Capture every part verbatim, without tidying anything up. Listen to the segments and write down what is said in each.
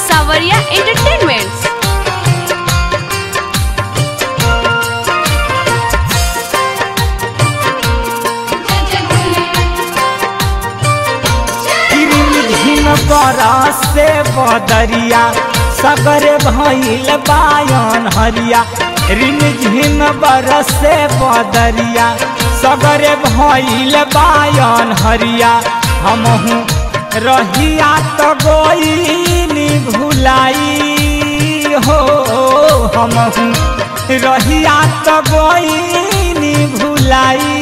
सावरिया एंटरटेनमेंट्स। बरसे बदरिया सगर भइल बायन हरिया रिन झिन बरसे बदरिया सगर भइल बायन हरिया हमहू रहिया तो गोइनी भुलाई हो हमहू रहिया तो गोइनी भुलाई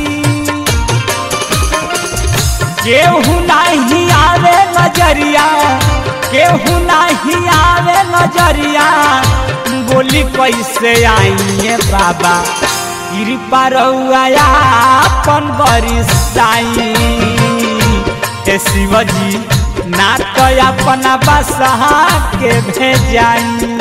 केहू नहीं आवे नजरिया केहू नहीं आवे नजरिया बोली कैसे आइए बाबा कृपा रउआ अपन बरिसाई ए शिवजी ना तो अपना बसहा के भेजाई।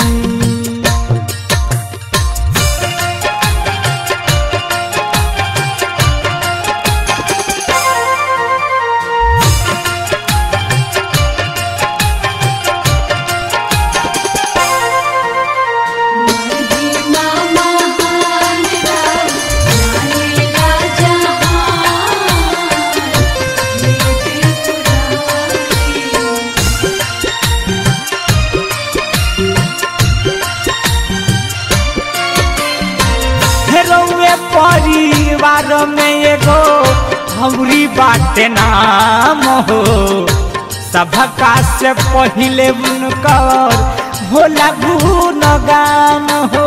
परिवार में एगो हमरी बाटे नाम हो सबका से पहले उनकर भोला गुणगान हो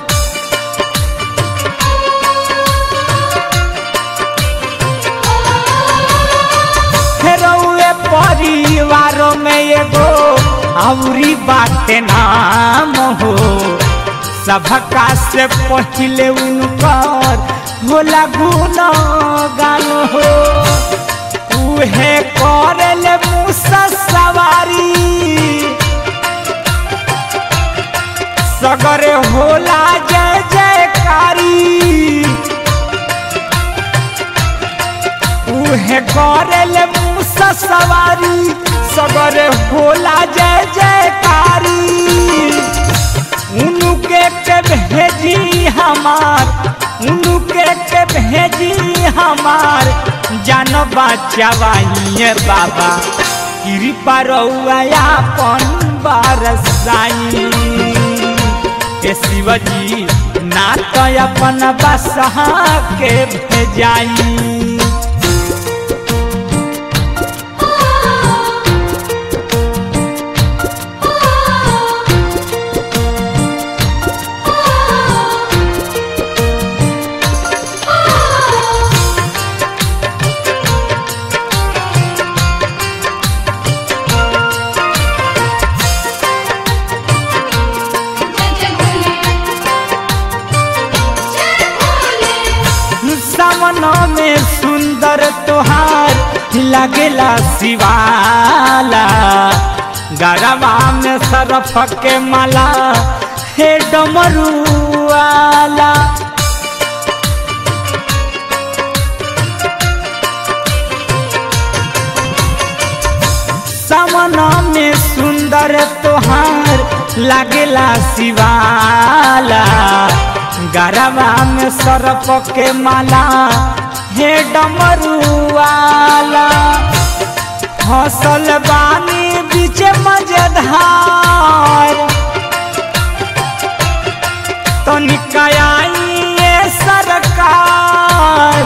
रउए परिवार में एगो हमरी बाटे नाम हो सबका से पहले उनकर भोला गुणगान हो उहे करले मूसा सवारी सगर होला जय जयकारी उहे करले मूसा सवारी सगर होला जय जयकारी उनके के भेजी हमार उनके के भेजी हमार जान बचावाइए बाबा कृपा रउआ अपन बरसाई ए शिवजी ना तो अपन बसहा के भेजाई। सामना में सुंदर तोहार लगेला शिवाला गरबा में सरफ के माला हे डमरुआला सामना में सुंदर तोहार लगेला शिवाला गरबा में सरप के माला हे डमरुआला फसल बानी बीच मजेदार तो निकाई ये सरकार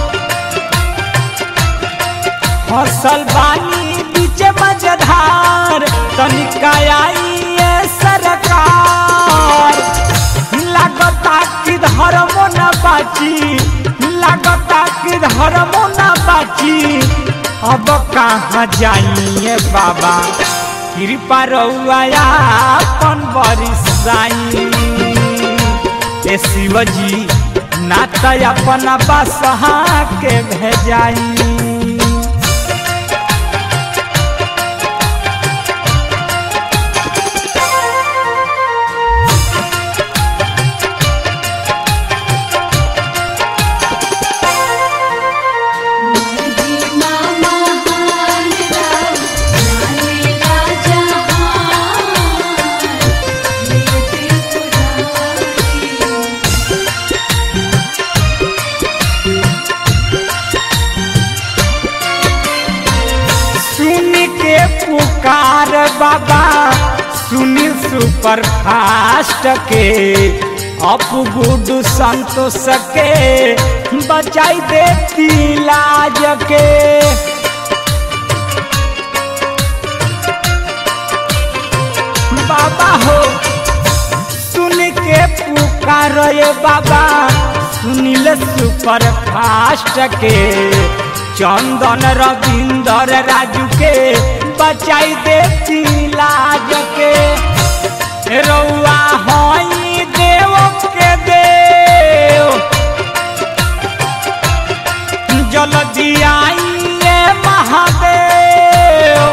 फसल बानी बीच मजेदार तो निकाई ये सरकार लगता कि धर्म न बाची लगता कि धर्म न बाची अब कहाँ जाइए बाबा कृपा रउआ अपन बरिसाई ए शिवजी ना तो अपना बसहा के भेजाई। मामा सुनील सुपर फास्ट के अपू गुडू संतोष के बचाई देती लाज के। बाबा हो सुन के पुकार ये बाबा सुनील सुपर फास्ट के चंदन रविंदर राजू के बचाई देती लाज के। रउआ हई देव के देव जल्दी आइए महादेव।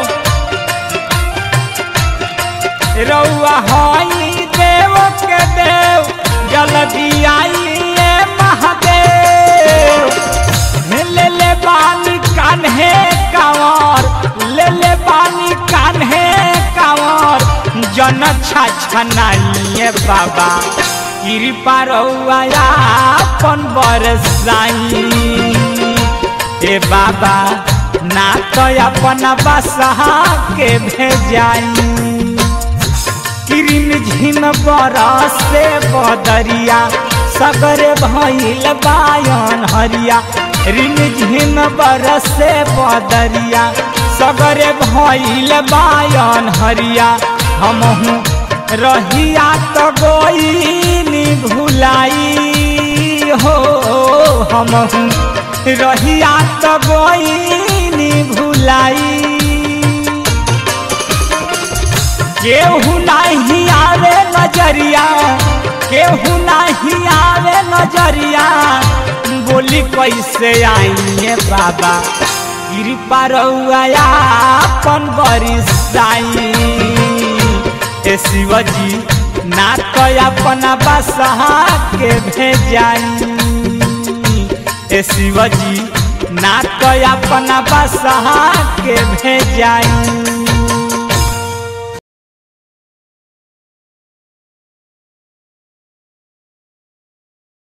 रउआ हई देव के देव जल्दी आइए महादेव। ले ले बानी कान्हे कांवर ले ले बानी कान्हे कांवर जन छछनाइए बाबा कृपा रउआ अपन बरसाई। ए बाबा ना तो अपना बसहा के भेजाई। किरिन झिम बरस से बदरिया सगरे भइल बायन हरिया। रिन झिम बरस से बदरिया सगरे भइल बायन हरिया। हमहू रहिया तो गोइनी भुलाई हो हमहू रहिया तो गोइनी भुलाई। केहू नहीं आवे नजरिया केहू नहीं आवे नजरिया बोली कैसे आइए बाबा कृपा रउआ अपन बरसाई। ए शिवजी ना तो अपना बसहा के भेजाई। ए शिवजी ना तो अपना बसहा के भेजाई।